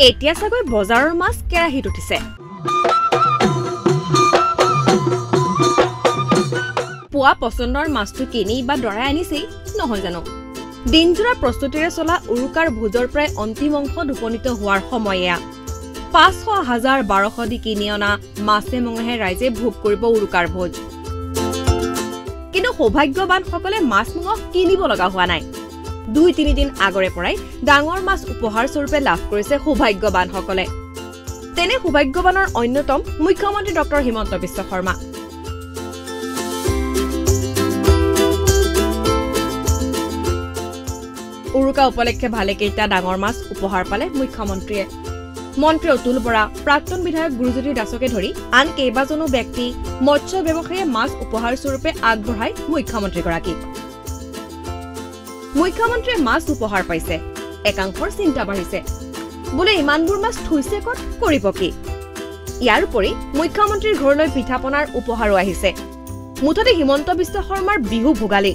এতিয়া চাগৈ বজাৰৰ মাছ কেৰাহীত উঠিছে। পোৱা পছন্দৰ মাছটো কিনি বা দৰাই আনিছেই নহয় জানো। দিনজোৰা প্ৰস্তুতিৰে চলা উৰুকাৰ ভোজৰ প্ৰায় অন্তিম অংশত উপনীত হোৱাৰ সময় এয়া। 500, 1000, 1200 দি কিনি অনা মাছে মঙহে ৰাইজে ভোগ কৰিব উৰুকাৰ ভোজ। কিন্তু সৌভাগ্যৱানসকলে মাছ মঙহ কিনিব লগা হোৱা নাই। 2-3 দিন আগৰে পৰাই ডাঙৰ মাছ উপহাৰ স্বৰূপে লাভ কৰিছে সৌভাগ্যৱানসকলে। তেনে সৌভাগ্যৱানৰ অন্যতম মুখ্যমন্ত্ৰী ডক্টৰ হিমন্ত বিশ্ব শৰ্মা। উৰুকা উপলক্ষে ভালেকেইটা ডাঙৰ মাছ উপহাৰ পালে মুখ্যমন্ত্ৰীয়ে। মন্ত্ৰী অতুল বৰা, প্ৰাক্তন বিধায়ক গুৰুজ্যোতি দাসকে ধৰি আন কেইবাজনো ব্যক্তি মৎস্য ব্যৱসায়ীয়ে মাছ উপহাৰ স্বৰূপে আগবঢ়ায় মুখ্যমন্ত্ৰীগৰাকীক। মুখ্যমন্ত্ৰীয়ে মাছ উপহাৰ পাইছে, একাংশৰ চিন্তা বাঢ়িছে। বোলে ইমানবোৰ মাছ থৈছে ক'ত, কৰিব কি? ইয়াৰ উপৰি মুখ্যমন্ত্ৰীৰ ঘৰলৈ পিঠা পনাৰ উপহাৰো আহিছে। মুঠতে হিমন্ত বিশ্ব শৰ্মাৰ বিহু ভোগালী।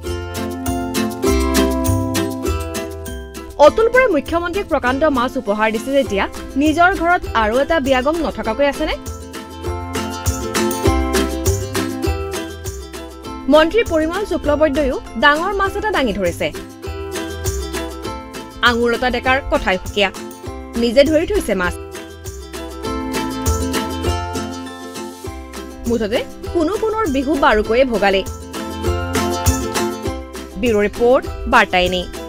অতুল বৰাই মুখ্যমন্ত্ৰীক প্ৰকাণ্ড মাছ উপহাৰ দিছে যেতিয়া নিজৰ ঘৰত আৰু এটা বিয়াগম নথকাকৈ আছেনে? মন্ত্ৰী পৰিমল শুক্লবৈদ্যইও ডাঙৰ মাছ এটা দাঙি ধৰিছে। আঙুৰতা ডেকাৰ কথাই সুকীয়া, নিজে ধৰি থৈছে মাছ। মুঠতে কোনোৰ বিহু বাৰুকৈয়ে ভোগালী। ব্যুৰো ৰিপৰ্ট, বাৰ্তা।